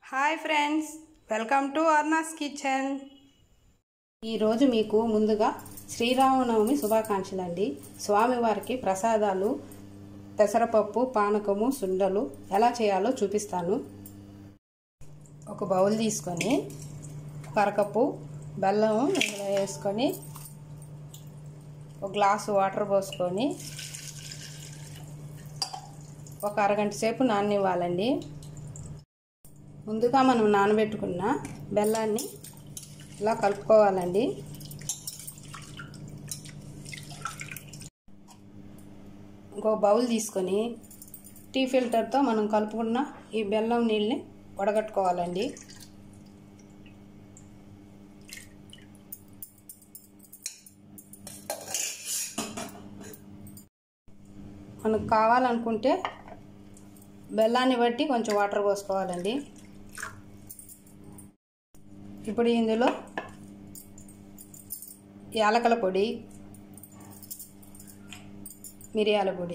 Hi friends, welcome to Arna's kitchen. ఈరోజు మీకు ముందుగా శ్రీరామనవమి శుభాకాంక్షలు అండి. స్వామివారికి ప్రసాదాలు పెసరపప్పు, పానకము, సుండలు ఎలా చేయాలో చూపిస్తాను. ఒక బౌల్ తీసుకొని కరకప్పు బెల్లం ఇందులో వేసుకొని ఒక గ్లాసు వాటర్ పోసుకొని ఒక అరగంట సేపు నాననివ్వాలండి. ముందుగా మనం నానబెట్టుకున్న బెల్లాన్ని ఇలా కలుపుకోవాలండి. ఇంకో బౌల్ తీసుకొని టీ ఫిల్టర్తో మనం కలుపుకున్న ఈ బెల్లం నీళ్ళని వడగట్టుకోవాలండి. మనకు కావాలనుకుంటే బెల్లాన్ని బట్టి కొంచెం వాటర్ పోసుకోవాలండి. ఇప్పుడు ఇందులో యాలకుల పొడి, మిరియాల పొడి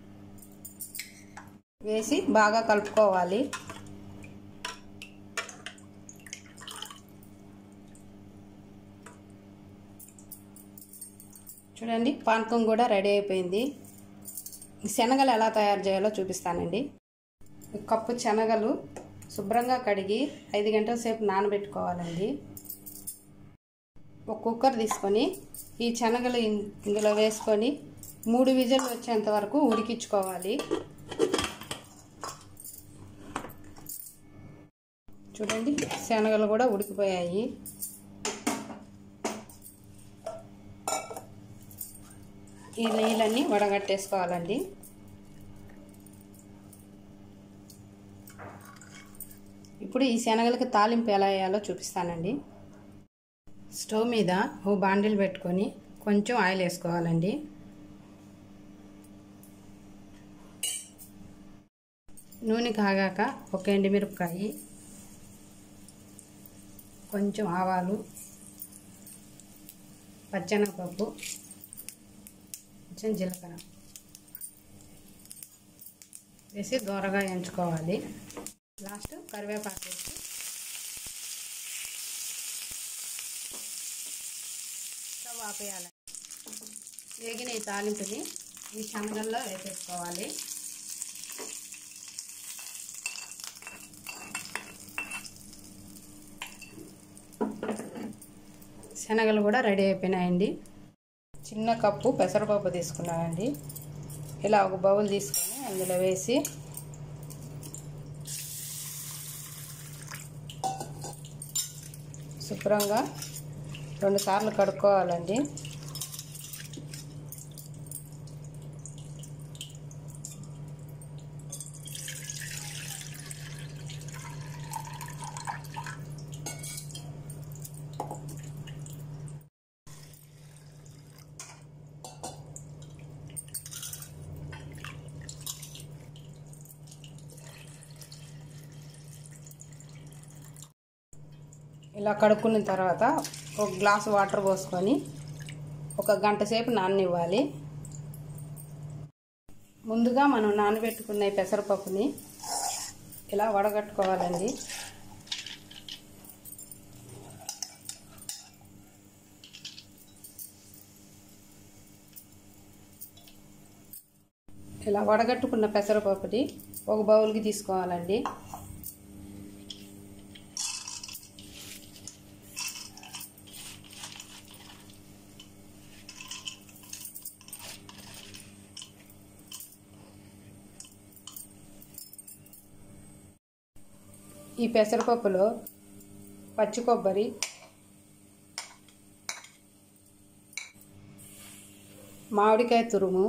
వేసి బాగా కలుపుకోవాలి. చూడండి, పానకం కూడా రెడీ అయిపోయింది. శనగలు ఎలా తయారు చేయాలో చూపిస్తానండి. కప్పు శనగలు శుభ్రంగా కడిగి 5 గంటల సేపు నానబెట్టుకోవాలండి. ఒక కుక్కర్ తీసుకొని ఈ శనగలు ఇందులో వేసుకొని 3 విజిల్లు వచ్చేంత వరకు ఉడికించుకోవాలి. చూడండి, శనగలు కూడా ఉడికిపోయాయి. ఈ నీళ్ళన్నీ వడగట్టేసుకోవాలండి. ఇప్పుడు ఈ శనగలకి తాలింపు ఎలా వేయాలో చూపిస్తానండి. స్టవ్ మీద ఓ బాండిల్ పెట్టుకొని కొంచెం ఆయిల్ వేసుకోవాలండి. నూనె కాగాక ఒక ఎండుమిరపకాయ, కొంచెం ఆవాలు, పచ్చెనగపప్పు, కొంచెం జీలకర్ర వేసి దోరగా వేయించుకోవాలి. లాస్ట్ కరివేపాకు వేసి స్టవ్ ఆపేయాలి. వేగిన ఈ తాలింపుని ఈ శనగల్లో వేసేసుకోవాలి. శనగలు కూడా రెడీ అయిపోయినాయండి. చిన్న కప్పు పెసరపప్పు తీసుకున్నానండి. ఇలా ఒక బౌల్ తీసుకొని అందులో వేసి శుభ్రంగా 2 సార్లు కడుక్కోవాలండి. ఇలా కడుక్కున్న తర్వాత ఒక గ్లాసు వాటర్ పోసుకొని 1 గంట సేపు నాననివ్వాలి. ముందుగా మనం నానబెట్టుకున్న పెసరపప్పుని ఇలా వడగట్టుకోవాలండి. ఇలా వడగట్టుకున్న పెసరపప్పుని ఒక బౌల్కి తీసుకోవాలండి. ఈ పెసరపప్పులో పచ్చి కొబ్బరి, మామిడికాయ తురుము,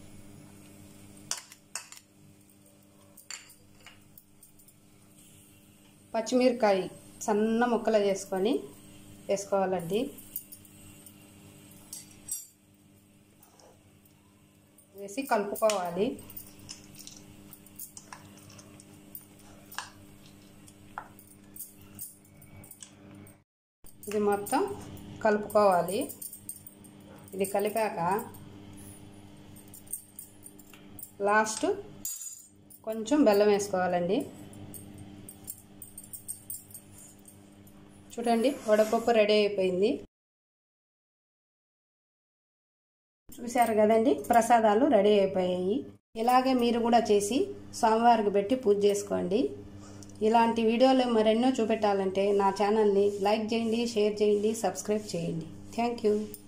పచ్చిమిరకాయ సన్న ముక్కలు చేసుకొని వేసుకోవాలండి. వేసి కలుపుకోవాలి. ఇది మొత్తం కలుపుకోవాలి. ఇది కలిపాక లాస్ట్ కొంచెం బెల్లం వేసుకోవాలండి. చూడండి, వడపప్పు రెడీ అయిపోయింది. చూశారు కదండి, ప్రసాదాలు రెడీ అయిపోయాయి. ఇలాగే మీరు కూడా చేసి స్వామివారికి పెట్టి పూజ చేసుకోండి. ఇలాంటి వీడియోలు మరెన్నో చూపెట్టాలంటే నా ఛానల్ని లైక్ చేయండి, షేర్ చేయండి, సబ్స్క్రైబ్ చేయండి. Thank you.